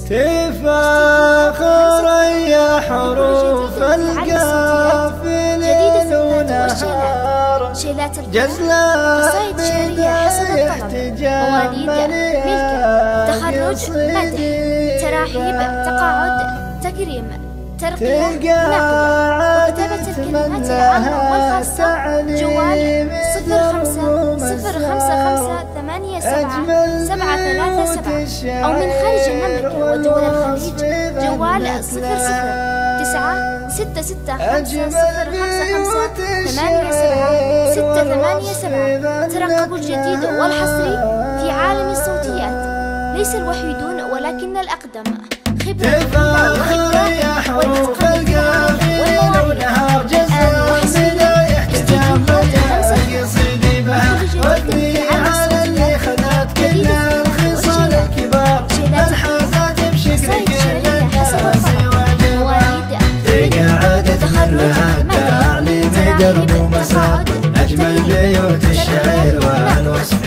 تفاخر يا حروف القافلين ونهار جزلة بداية تجمل تخرج مدح تراحيب تقاعد تكريم ترقية نقد وكتابة الكلمات العامة والخاصة جوال 0555877337 أو من خارج المملكة ودول الخليج جوال 0066505587 ترقبوا الجديد والحصري في عالم الصوتيات. ليس الوحيدون ولكن الأقدم. تفاخر يا حروف القافلين ونهار جزلة بداية تجمل قصيدي بها وابني على اللي خذت كل الخصال الكبار الحازات بشكل كل الناس وجبها تقعد تخلها التعليم درب ومسار أجمل بيوت الشعر والوصف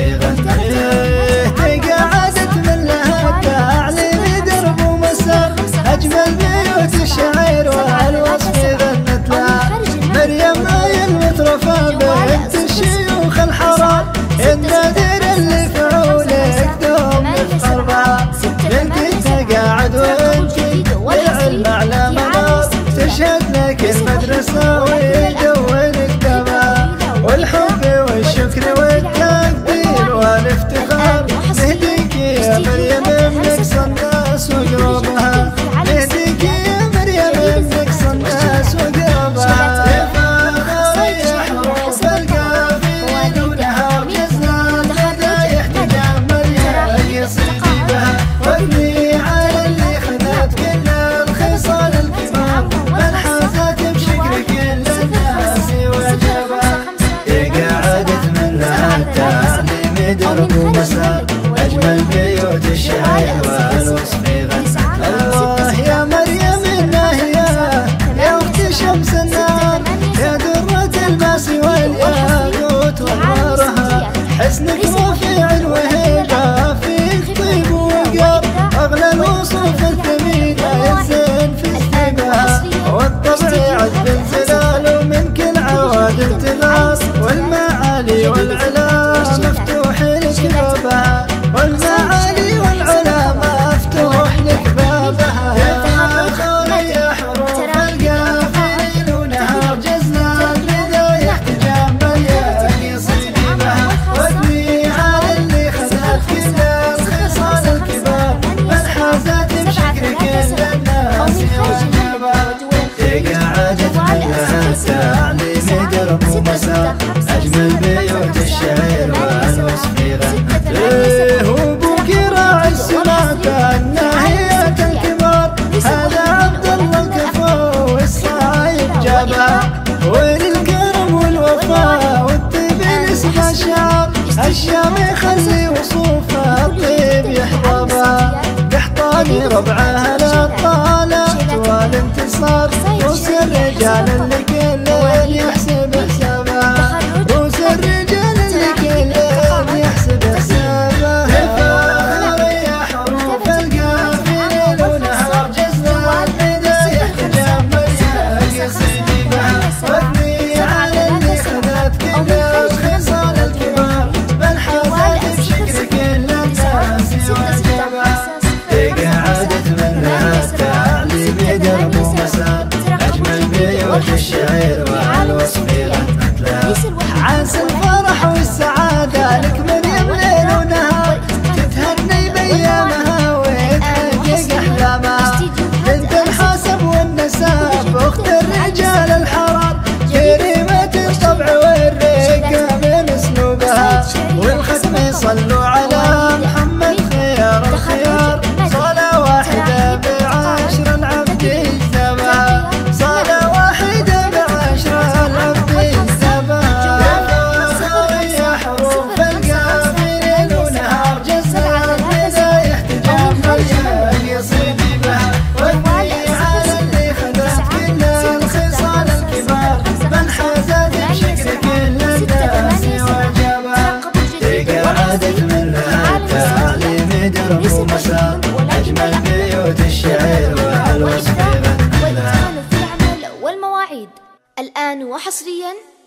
غنيه تقعد تملها التعليم درب ومسار أجمل بيوت الشعر والوصف غنت لها مريم آية المترفة بنت الشيوخ الحرام النادر اللي فعولك دوم نفخر بها بنت التقاعد والعلم على منار تشهد لك المدرسة ويدونك دمها والحب والشكر والتقدير والافتخار نهديك يا مريم بنقص الناس وقربها نهديك يا مريم بنقص الناس وقربها تفاخر يا حروف القافلين ونهار جزلة بداية تجمل قصيدي بها وابني على اللي خذت كل الخصال الكبار من حازت بشكل كل الناس وجبها تقعدت من لها التعليم درب ومسار أجمل بيوت الشعر والوصف غنى الله يا مريم الناهية يا أخت شمس النار يا درة الماس والياقوت وأنوارها حسنك رفيع وهيبة فيك طيب وقار أغلى الوصوف الثمينة يزين في استبها والطبع عذب انزلال ومن كل عوادل تغار والمعالي والعلا مفتوح لك بابها والمعالي والعلا مفتوح لك بابها تفاخر يا حروف القافلين ونهار جزلة بداية تجمل قصيدي بها وابني على اللي خذت كل الخصال الكبار من حازت بشكل كل الناس وجبها تقعدت من لها التعليم درب ومسار أجمل بيوت الشعر والوصف غنت وابوك راعي السماء الناهية الكبار هذا عبد الله الكفو والصايب جابها وللكرم والوفاء والطيب الاسم الشعر الشام يخلي وصوفها الطيب يحضبها قحطاني ربعها للطالات والانتصار روس الرجال اللي كل يحسب حسابها روس الرجال اللي كل يحسب حسابها تفاخر يا حروف القافلين ونهار جزلة بداية تجمل قصيدي بها وابني على اللي خذت كل الخصال الكبار بل حازت بشكل كل الناس وجبها تقعدت من لها التعليم درب ومسار أجمل بيوت الشعر والوصف الشعر والوصف والإتقان في العمل والمواعيد. الآن وحصريا